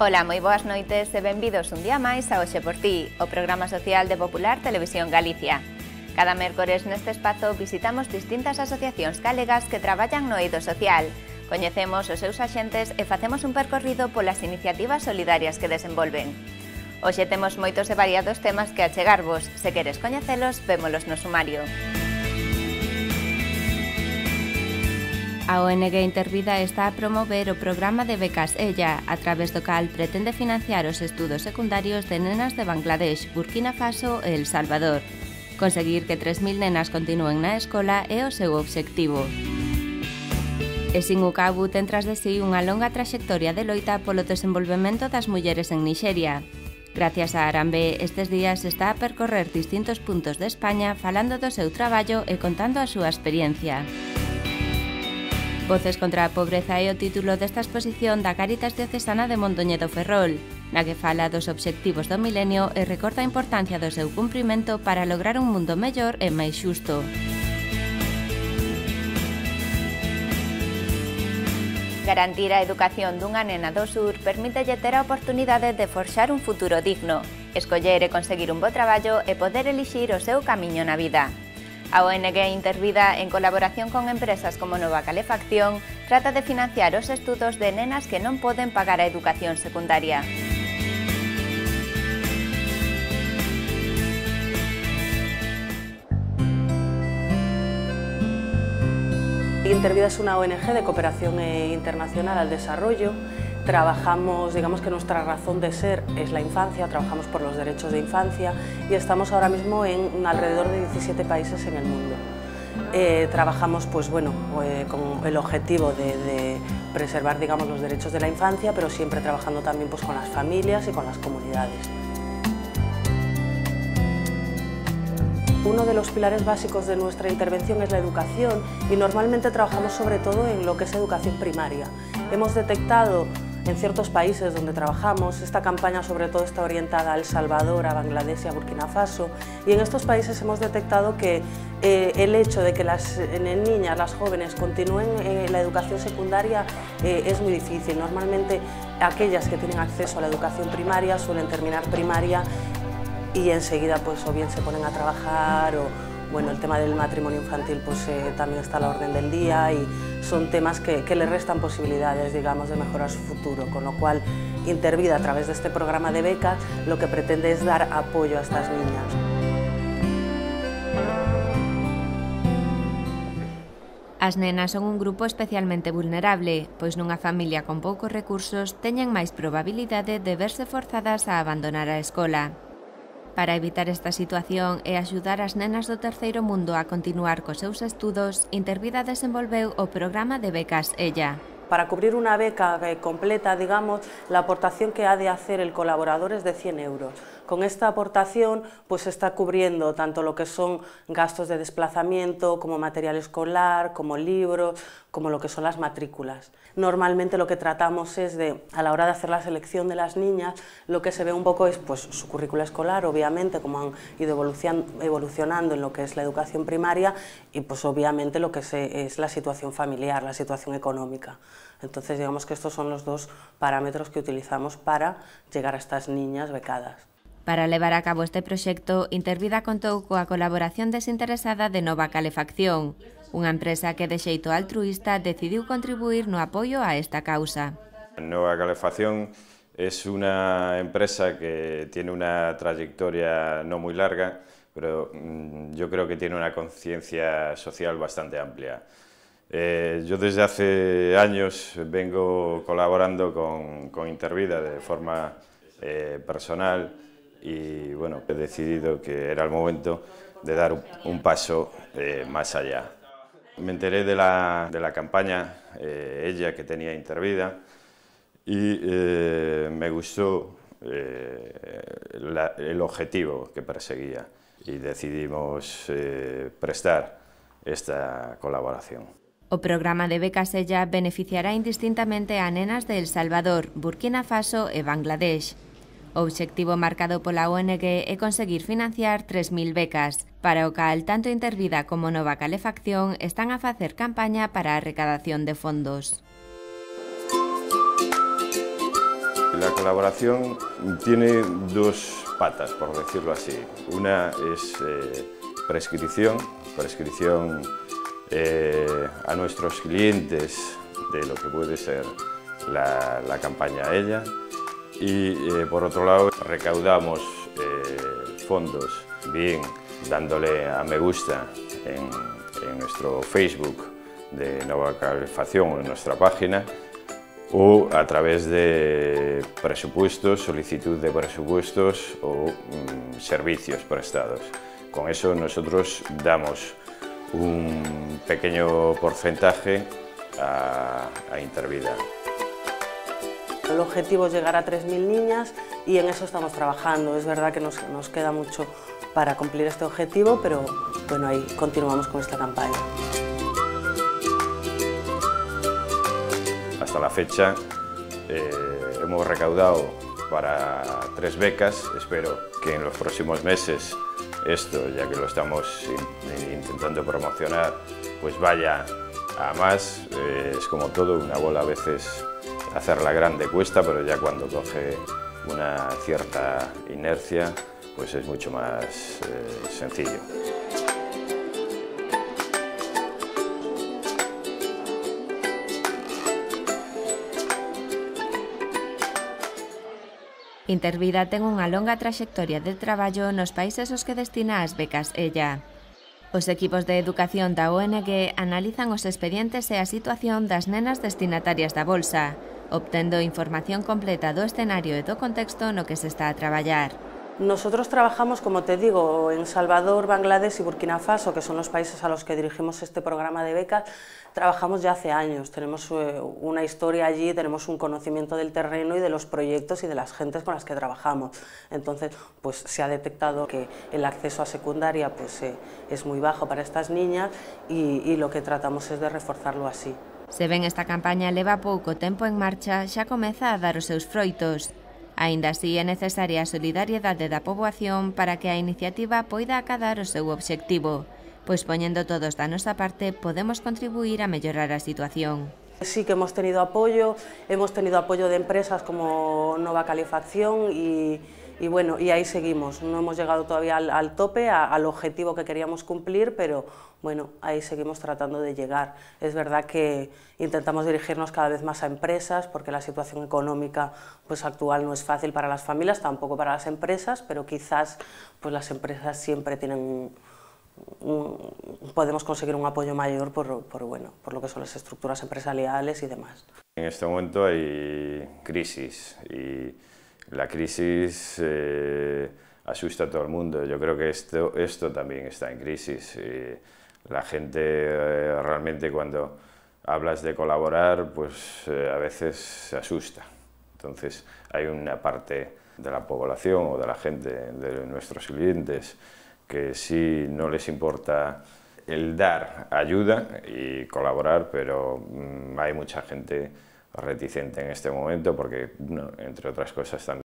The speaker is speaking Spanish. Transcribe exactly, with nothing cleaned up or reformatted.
Ola, moi boas noites e benvidos un día máis a Hoxe por Ti, o programa social de Popular Televisión Galicia. Cada mércores neste espazo visitamos distintas asociacións galegas que traballan no eido social, coñecemos os seus axentes e facemos un percorrido polas iniciativas solidarias que desenvolven. Hoxe temos moitos e variados temas que achegarvos. Se queres coñecelos, vémolos no sumario. A O N G Intervida está a promover o programa de becas Ella, a través do cal pretende financiar os estudos secundarios de nenas de Bangladesh, Burkina Faso e El Salvador. Conseguir que tres mil nenas continúen na escola é o seu obxectivo. Esingukabu ten tras de si unha longa traxectoria de loita polo desenvolvemento das mulleres en Nixeria. Gracias a Arambe, estes días está a percorrer distintos puntos de España falando do seu traballo e contando a súa experiencia. Voces contra a pobreza é o título desta exposición da Cáritas Diocesana de Mondoñedo Ferrol, na que fala dos obxectivos do milenio e recorda a importancia do seu cumprimento para lograr un mundo mellor e máis xusto. Garantir a educación dunha nena do sur permítelle ter a oportunidade de forxar un futuro digno, escoller e conseguir un bo traballo e poder elixir o seu camiño na vida. A O N G Intervida, en colaboración con empresas como Nova Calefacción, trata de financiar os estudos de nenas que non poden pagar a educación secundaria. Intervida es una O N G de cooperación internacional al desarrollo. Trabajamos, digamos que nuestra razón de ser es la infancia, trabajamos por los derechos de infancia y estamos ahora mismo en alrededor de diecisiete países en el mundo. Eh, trabajamos pues, bueno, eh, con el objetivo de, de preservar, digamos, los derechos de la infancia, pero siempre trabajando también pues, con las familias y con las comunidades. Uno de los pilares básicos de nuestra intervención es la educación y normalmente trabajamos sobre todo en lo que es educación primaria. Hemos detectado en ciertos países donde trabajamos, esta campaña sobre todo está orientada a El Salvador, a Bangladesh y a Burkina Faso, y en estos países hemos detectado que eh, el hecho de que las niñas, las jóvenes continúen eh, la educación secundaria eh, es muy difícil. Normalmente aquellas que tienen acceso a la educación primaria suelen terminar primaria y enseguida pues o bien se ponen a trabajar o bueno, el tema del matrimonio infantil pues eh, también está a la orden del día y son temas que, que le restan posibilidades, digamos, de mejorar su futuro, con lo cual Intervida a través de este programa de becas lo que pretende es dar apoyo a estas niñas. As nenas son un grupo especialmente vulnerable, pois nunha familia con poucos recursos teñen máis probabilidade de verse forzadas a abandonar a escola. Para evitar esta situación e axudar as nenas do terceiro mundo a continuar cos seus estudos, Intervida desenvolveu o programa de becas Ella. Para cubrir una beca completa, digamos, la aportación que ha de hacer el colaborador es de cien euros. Con esta aportación pues se está cubriendo tanto lo que son gastos de desplazamiento, como material escolar, como libros, como lo que son las matrículas. Normalmente lo que tratamos es de, a la hora de hacer la selección de las niñas, lo que se ve un poco es pues, su currícula escolar, obviamente, como han ido evolucionando en lo que es la educación primaria y pues obviamente lo que se, es la situación familiar, la situación económica. Entonces digamos que estos son los dos parámetros que utilizamos para llegar a estas niñas becadas. Para levar a cabo este proxecto, Intervida contou coa colaboración desinteresada de Nova Calefacción, unha empresa que de xeito altruísta decidiu contribuir no apoio a esta causa. Nova Calefacción es una empresa que tiene una trayectoria no muy larga, pero yo creo que tiene una conciencia social bastante amplia. Eh, yo desde hace años vengo colaborando con, con Intervida de forma eh, personal y bueno, he decidido que era el momento de dar un, un paso eh, más allá. Me enteré de la, de la campaña eh, Ella que tenía Intervida y eh, me gustó eh, la, el objetivo que perseguía y decidimos eh, prestar esta colaboración. O programa de becas Ella beneficiará indistintamente a nenas de El Salvador, Burkina Faso e Bangladesh. O obxectivo marcado pola O N G é conseguir financiar tres mil becas, para o cal tanto Intervida como Nova Calefacción están a facer campaña para a recadación de fondos. La colaboración tiene dos patas, por decirlo así. Una es eh, prescripción, prescripción eh, a nuestros clientes de lo que puede ser la, la campaña ella, y eh, por otro lado recaudamos eh, fondos, bien dándole a me gusta en, en nuestro Facebook de Nova Calefacción, en nuestra página, o a través de presupuestos, solicitud de presupuestos o mm, servicios prestados. Con eso nosotros damos un pequeño porcentaje a, a Intervida. El objetivo es llegar a tres mil niñas y en eso estamos trabajando. Es verdad que nos, nos queda mucho para cumplir este objetivo, pero bueno, ahí continuamos con esta campaña. Hasta la fecha eh, hemos recaudado para tres becas. Espero que en los próximos meses esto, ya que lo estamos in, intentando promocionar, pues vaya a más. Eh, es como todo, una bola a veces hacerla grande cuesta, pero ya cuando coge una cierta inercia, pues es mucho más eh, sencillo. Intervida ten unha longa traxectoria de traballo nos países aos que destina as becas ella. Os equipos de educación da O N G analizan os expedientes e a situación das nenas destinatarias da bolsa, obtendo información completa do escenario e do contexto no que se está a traballar. Nosotros trabajamos, como te digo, en Salvador, Bangladesh y Burkina Faso, que son los países a los que dirigimos este programa de becas. Trabajamos ya hace años, tenemos una historia allí, tenemos un conocimiento del terreno y de los proyectos y de las gentes con las que trabajamos. Entonces, pues se ha detectado que el acceso a secundaria pues, eh, es muy bajo para estas niñas y, y lo que tratamos es de reforzarlo así. Se ven esta campaña leva pouco tempo en marcha, xa comeza a dar os seus froitos. Aínda así é necesaria a solidariedade da poboación para que a iniciativa poida acadar o seu obxectivo, pois poñendo todos da nosa parte podemos contribuir a mellorar a situación. Sí que hemos tenido apoyo, hemos tenido apoyo de empresas como Nova Calefacción y, y bueno, y ahí seguimos. No hemos llegado todavía al, al tope, a, al objetivo que queríamos cumplir, pero bueno, ahí seguimos tratando de llegar. Es verdad que intentamos dirigirnos cada vez más a empresas, porque la situación económica pues, actual no es fácil para las familias, tampoco para las empresas, pero quizás pues, las empresas siempre tienen un, un, podemos conseguir un apoyo mayor por, por, bueno, por lo que son las estructuras empresariales y demás. En este momento hay crisis y la crisis eh, asusta a todo el mundo. Yo creo que esto, esto también está en crisis. Y la gente eh, realmente cuando hablas de colaborar, pues eh, a veces se asusta. Entonces hay una parte de la población o de la gente, de nuestros clientes, que sí no les importa el dar ayuda y colaborar, pero mmm, hay mucha gente reticente en este momento porque, no, entre otras cosas, también